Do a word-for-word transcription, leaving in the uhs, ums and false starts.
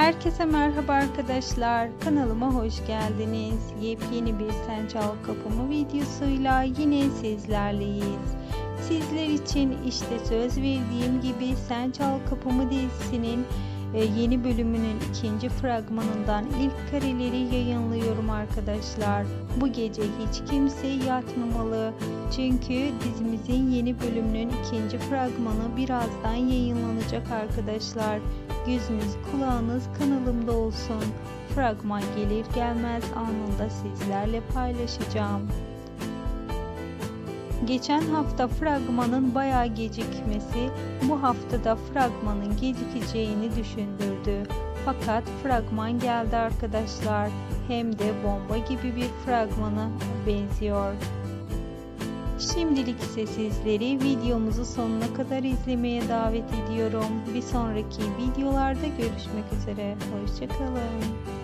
Herkese merhaba arkadaşlar, kanalıma hoş geldiniz. Yepyeni bir Sen Çal Kapımı videosuyla yine sizlerleyiz. Sizler için işte söz verdiğim gibi Sen Çal Kapımı dizisinin yeni bölümünün ikinci fragmanından ilk kareleri yayınlıyorum arkadaşlar. Bu gece hiç kimse yatmamalı. Çünkü dizimizin yeni bölümünün ikinci fragmanı birazdan yayınlanacak arkadaşlar. Gözünüz kulağınız kanalımda olsun. Fragman gelir gelmez anında sizlerle paylaşacağım. Geçen hafta fragmanın bayağı gecikmesi bu haftada fragmanın gecikeceğini düşündürdü. Fakat fragman geldi arkadaşlar. Hem de bomba gibi bir fragmana benziyor. Şimdilik ise sizleri videomuzu sonuna kadar izlemeye davet ediyorum. Bir sonraki videolarda görüşmek üzere. Hoşça kalın.